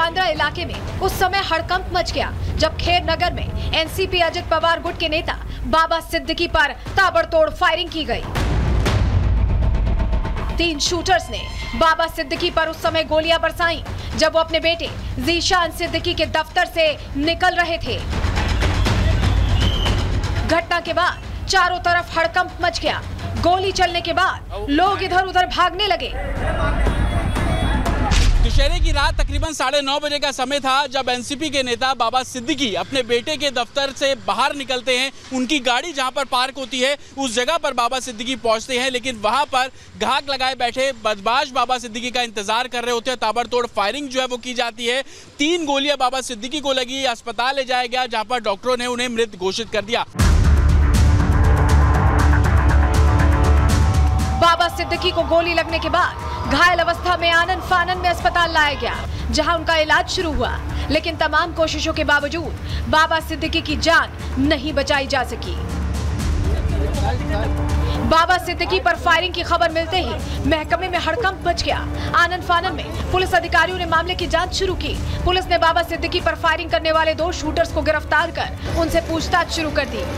बांद्रा इलाके में उस समय हड़कंप मच गया जब खेर नगर में एनसीपी अजित पवार गुट के नेता बाबा सिद्दीकी पर ताबड़तोड़ फायरिंग की गई। 3 शूटर्स ने बाबा सिद्दीकी पर उस समय गोलियां बरसाई जब वो अपने बेटे जीशान सिद्दीकी के दफ्तर से निकल रहे थे। घटना के बाद चारों तरफ हड़कंप मच गया। गोली चलने के बाद लोग इधर उधर भागने लगे। दशहरे की रात तकरीबन 9:30 बजे का समय था जब एनसीपी के नेता बाबा सिद्दीकी अपने बेटे के दफ्तर से बाहर निकलते हैं। उनकी गाड़ी जहां पर पार्क होती है उस जगह पर बाबा सिद्दीकी पहुंचते हैं, लेकिन वहां पर घाक लगाए बैठे बदमाश बाबा सिद्दीकी का इंतजार कर रहे होते हैं। ताबड़तोड़ फायरिंग जो है वो की जाती है। 3 गोलियां बाबा सिद्दीकी को लगी, अस्पताल ले जाया गया जहां पर डॉक्टरों ने उन्हें मृत घोषित कर दिया। बाबा सिद्दीकी को गोली लगने के बाद घायल अवस्था में आनन फानन में अस्पताल लाया गया जहां उनका इलाज शुरू हुआ, लेकिन तमाम कोशिशों के बावजूद बाबा सिद्दीकी की जान नहीं बचाई जा सकी। बाबा सिद्दीकी पर फायरिंग की खबर मिलते ही महकमे में हड़कंप मच गया। आनन फानन में पुलिस अधिकारियों ने मामले की जांच शुरू की। पुलिस ने बाबा सिद्दीकी पर फायरिंग करने वाले 2 शूटर्स को गिरफ्तार कर उनसे पूछताछ शुरू कर दी।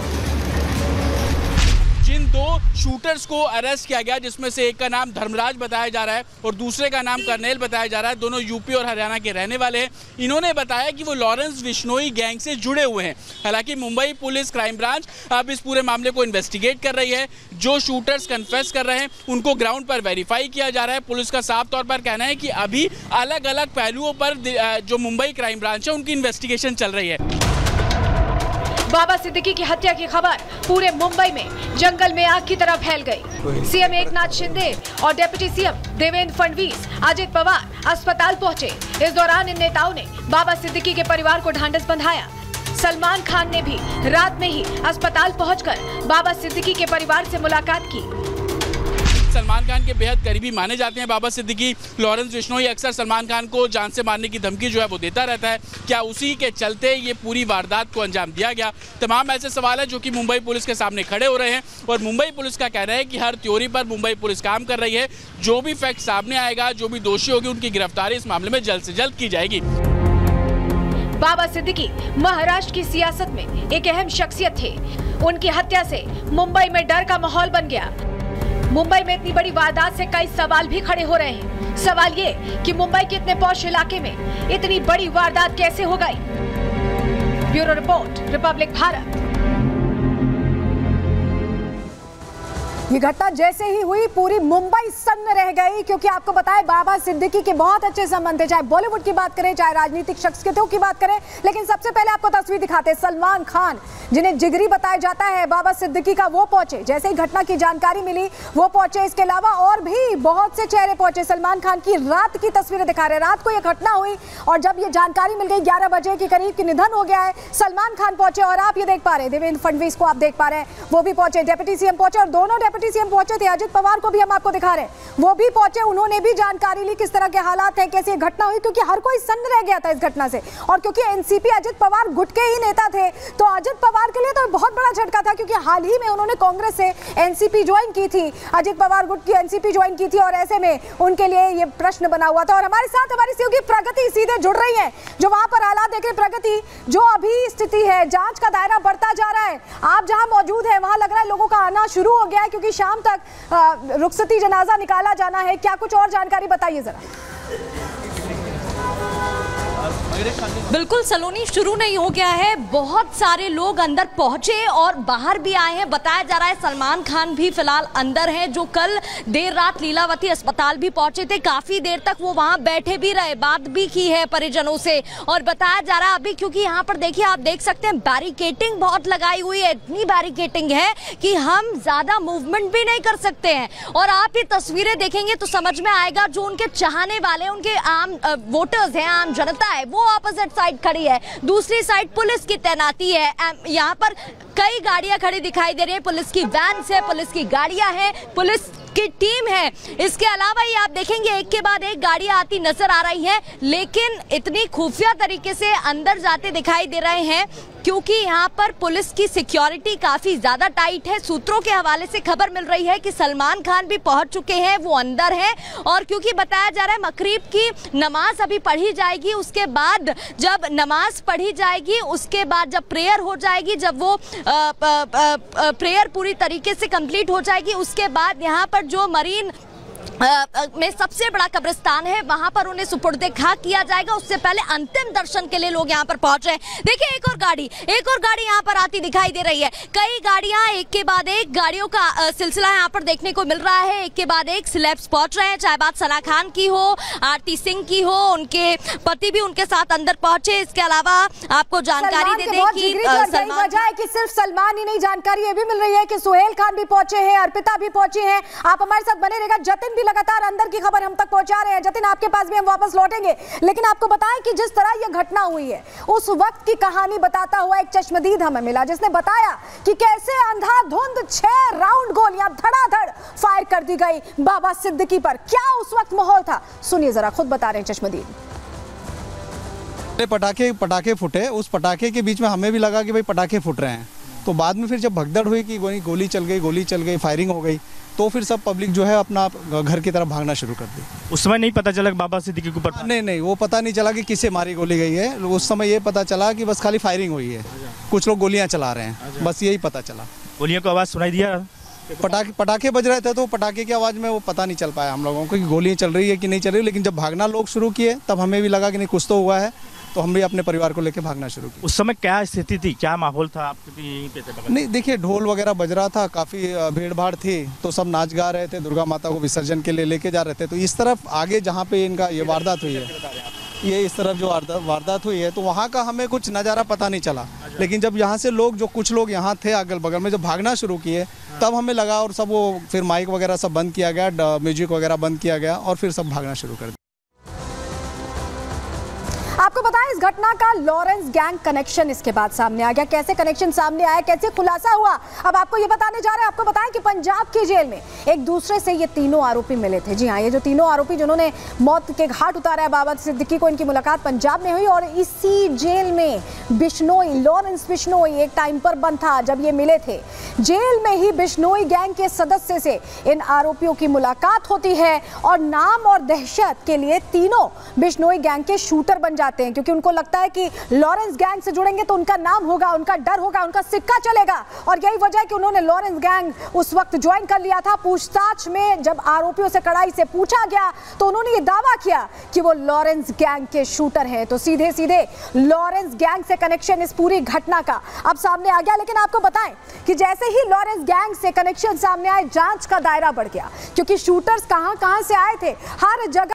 जिन 2 शूटर्स को अरेस्ट किया गया जिसमें से एक का नाम धर्मराज बताया जा रहा है और दूसरे का नाम कर्नेल बताया जा रहा है, दोनों यूपी और हरियाणा के रहने वाले हैं। इन्होंने बताया कि वो लॉरेंस बिश्नोई गैंग से जुड़े हुए हैं। हालांकि मुंबई पुलिस क्राइम ब्रांच अब इस पूरे मामले को इन्वेस्टिगेट कर रही है। जो शूटर्स कन्फेस कर रहे हैं उनको ग्राउंड पर वेरीफाई किया जा रहा है। पुलिस का साफ तौर पर कहना है कि अभी अलग अलग पहलुओं पर जो मुंबई क्राइम ब्रांच है उनकी इन्वेस्टिगेशन चल रही है। बाबा सिद्दीकी की हत्या की खबर पूरे मुंबई में जंगल में आग की तरह फैल गई। सीएम एकनाथ शिंदे और डिप्टी सीएम देवेंद्र फडणवीस, अजित पवार अस्पताल पहुंचे। इस दौरान इन नेताओं ने बाबा सिद्दीकी के परिवार को ढांढस बंधाया। सलमान खान ने भी रात में ही अस्पताल पहुंचकर बाबा सिद्दीकी के परिवार से मुलाकात की। सलमान खान के बेहद करीबी माने जाते हैं बाबा सिद्दीकी। लॉरेंस बिश्नोई अक्सर सलमान खान को जान से मारने की धमकी जो है वो देता रहता है। क्या उसी के चलते ये पूरी वारदात को अंजाम दिया गया? तमाम ऐसे सवाल हैं जो कि मुंबई पुलिस के सामने खड़े हो रहे हैं और मुंबई पुलिस का कहना है कि हर थ्योरी पर मुंबई पुलिस काम कर रही है। जो भी फैक्ट सामने आएगा, जो भी दोषी होगी, उनकी गिरफ्तारी इस मामले में जल्द से जल्द की जाएगी। बाबा सिद्दीकी महाराष्ट्र की सियासत में एक अहम शख्सियत थे। उनकी हत्या से मुंबई में डर का माहौल बन गया। मुंबई में इतनी बड़ी वारदात से कई सवाल भी खड़े हो रहे हैं। सवाल ये कि मुंबई के इतने पॉश इलाके में इतनी बड़ी वारदात कैसे हो गई? Bureau report, republic Bharat. ये घटना जैसे ही हुई पूरी मुंबई सन्न रह गई, क्योंकि आपको बताएं बाबा सिद्दीकी के बहुत अच्छे संबंध थे, चाहे बॉलीवुड की बात करें चाहे राजनीतिक शख्सियतों की बात करें। लेकिन सबसे पहले आपको तस्वीर दिखाते हैं। सलमान खान, जिन्हें जिगरी बताया जाता है बाबा सिद्दीकी का, वो पहुंचे। जैसे ही घटना की जानकारी मिली वो पहुंचे। इसके अलावा और भी बहुत से चेहरे पहुंचे। सलमान खान की रात की तस्वीरें दिखा रहे हैं। रात को यह घटना हुई और जब ये जानकारी मिल गई 11 बजे के करीब कि निधन हो गया है, सलमान खान पहुंचे। और आप ये देख पा रहे हैं देवेंद्र फडणवीस को आप देख पा रहे हैं, वो भी पहुंचे। डिप्टी सीएम पहुंचे और दोनों डिप्टी सीएम पहुंचे थे। अजित पवार को भी हम आपको दिखा रहे हैं, वो भी पहुंचे। उन्होंने भी जानकारी ली किस तरह के हालात हैं, कैसी घटना हुई, क्योंकि हर कोई सन्न रह गया था इस घटना से। और क्योंकि एनसीपी अजित पवार गुट के ही नेता थे तो अजित पवार के लिए तो बहुत बड़ा झटका था, क्योंकि हाल ही में उन्होंने कांग्रेस से एनसीपी ज्वाइन की थी। अजित पवार गुट की एनसीपी ज्वाइन की थी और ऐसे में उनके लिए ये प्रश्न बना हुआ था। और हमारे साथ हमारी सहयोगी प्रगति सीधे जुड़ रही है, जो वहां पर हालात देख रहे। प्रगति, जो अभी स्थिति है, जांच का दायरा बढ़ता जा रहा है, आप जहां मौजूद है वहां लग रहा है लोगों का आना शुरू हो गया है, क्योंकि शाम तक रुखसती जनाजा निकाला जाना है। क्या कुछ और जानकारी बताइए जरा। बिल्कुल सलोनी, शुरू नहीं हो गया है, बहुत सारे लोग अंदर पहुंचे और बाहर भी आए हैं। बताया जा रहा है सलमान खान भी फिलहाल अंदर हैं, जो कल देर रात लीलावती अस्पताल भी पहुंचे थे। काफी देर तक वो वहां बैठे भी रहे, बात भी की है परिजनों से। और बताया जा रहा है अभी, क्योंकि यहाँ पर देखिए, आप देख सकते हैं बैरिकेटिंग बहुत लगाई हुई है। इतनी बैरिकेटिंग है कि हम ज्यादा मूवमेंट भी नहीं कर सकते हैं। और आप ये तस्वीरें देखेंगे तो समझ में आएगा, जो उनके चाहने वाले, उनके आम वोटर्स हैं, आम जनता है, वो ऑपोजिट साइड खड़ी है। दूसरी साइड पुलिस की तैनाती है। यहाँ पर कई गाड़ियां खड़ी दिखाई दे रही है, पुलिस की वैन है, पुलिस की गाड़ियां हैं, पुलिस की टीम है। इसके अलावा ही आप देखेंगे एक के बाद एक गाड़ियां आती नजर आ रही हैं, लेकिन इतनी खुफिया तरीके से अंदर जाते दिखाई दे रहे हैं क्योंकि यहाँ पर पुलिस की सिक्योरिटी काफी ज्यादा टाइट है। सूत्रों के हवाले से खबर मिल रही है कि सलमान खान भी पहुंच चुके हैं, वो अंदर हैं, और क्योंकि बताया जा रहा है मगरिब की नमाज अभी पढ़ी जाएगी, उसके बाद जब नमाज पढ़ी जाएगी उसके बाद जब प्रेयर हो जाएगी, जब वो प्रेयर पूरी तरीके से कंप्लीट हो जाएगी, उसके बाद यहाँ पर जो मरीन में सबसे बड़ा कब्रिस्तान है वहां पर उन्हें सुपुर्दे खाक किया जाएगा। उससे पहले अंतिम दर्शन के लिए लोग यहां पर पहुंचे। देखिए एक और गाड़ी यहां पर आती दिखाई दे रही है। कई गाड़ियां एक के बाद एक गाड़ियों का सिलसिला यहां पर देखने को मिल रहा है। एक के बाद एक सेलेब्स पहुंच रहे हैं, चाहे बात सना खान की हो, आरती सिंह की हो, उनके पति भी उनके साथ अंदर पहुंचे। इसके अलावा आपको जानकारी दे दें कि सिर्फ सलमान ही नहीं, जानकारी ये भी मिल रही है कि सुहेल खान भी पहुंचे हैं, अर्पिता भी पहुंची हैं। आप हमारे साथ बने रहेगा, जतिन भी लगातार अंदर की खबर हम तक पहुंचा रहे हैं। जतिन आपके पास भी हम वापस लौटेंगे, लेकिन आपको बताएं कि जिस तरह यह घटना हुई है उस वक्त की कहानी बताता हुआ एक चश्मदीद हमें मिला, जिसने बताया कि कैसे अंधाधुंध 6 राउंड गोलियां धड़ाधड़ फायर कर दी गई बाबा सिद्दीकी पर। क्या उस वक्त माहौल था, सुनिए जरा, खुद बता रहे हैं चश्मदीद। पटाखे फूटे, उस पटाखे के बीच में हमें भी लगा कि भाई पटाखे फूट रहे हैं, तो बाद में फिर जब भगदड़ हुई कि गोली चल गई, फायरिंग हो गई, तो फिर सब पब्लिक जो है अपना घर की तरफ भागना शुरू कर दी। उस समय नहीं पता चला बाबा सिद्दीकी के ऊपर? नहीं, वो पता नहीं चला कि किसे मारी गोली गई है। उस समय ये पता चला कि बस खाली फायरिंग हुई है, कुछ लोग गोलियां चला रहे हैं, बस यही पता चला। गोलियों की आवाज़ सुनाई दिया? पटाखे बज रहे थे तो पटाखे की आवाज़ में वो पता नहीं चल पाया हम लोगों को कि गोलियां चल रही है कि नहीं चल रही, लेकिन जब भागना लोग शुरू किए तब हमें भी लगा कि नहीं कुछ तो हुआ है, तो हम भी अपने परिवार को लेकर भागना शुरू किया। उस समय क्या स्थिति थी, क्या माहौल था? आप यहीं पे थे? नहीं, देखिए ढोल वगैरह बज रहा था, काफ़ी भीड़ भाड़ थी, तो सब नाच गा रहे थे, दुर्गा माता को विसर्जन के लिए लेके जा रहे थे। तो इस तरफ आगे जहाँ पे इनका ये वारदात हुई है, ये इस तरफ जो वारदात हुई है, तो वहाँ का हमें कुछ नज़ारा पता नहीं चला, लेकिन जब यहाँ से कुछ लोग यहाँ थे अगल बगल में, जब भागना शुरू किए तब हमें लगा, और सब वो फिर माइक वगैरह सब बंद किया गया, म्यूजिक वगैरह बंद किया गया, और फिर सब भागना शुरू कर दिया। आपको बताएं इस घटना का लॉरेंस गैंग कनेक्शन इसके बाद सामने आ गया। कैसे कनेक्शन सामने आया, कैसे खुलासा हुआ, अब आपको ये बताने जा रहे हैं। आपको बताएं कि पंजाब की जेल में एक दूसरे से ये तीनों आरोपी मिले थे। जी हाँ, ये जो तीनों आरोपी जिन्होंने मौत के घाट उतारा है बाबा सिद्दीकी को, इनकी मुलाकात पंजाब में हुई, और इसी जेल में लॉरेंस बिश्नोई एक टाइम पर बंद था जब ये मिले थे। जेल में ही बिश्नोई गैंग के सदस्य से इन आरोपियों की मुलाकात होती है, और नाम और दहशत के लिए तीनों बिश्नोई गैंग के शूटर बन जाते हैं, क्योंकि उनको लगता है कि लॉरेंस गैंग से जुड़ेंगे तो उनका नाम होगा, उनका डर होगा, उनका सिक्का चलेगा, और यही वजह है कि उन्होंने लॉरेंस गैंग उस वक्त ज्वाइन कर लिया था। पूछताछ में जब आरोपियों से कड़ाई से पूछा गया तो उन्होंने ये दावा किया कि वो लॉरेंस गैंग के शूटर हैं। तो सीधे सीधे लॉरेंस गैंग से कनेक्शन इस पूरी घटना का अब सामने आ गया। लेकिन आपको बताएं कि जैसे ही लॉरेंस गैंग से कनेक्शन सामने आए, जांच का दायरा बढ़ गया, क्योंकि शूटर्स कहां से आए थे, हर जगह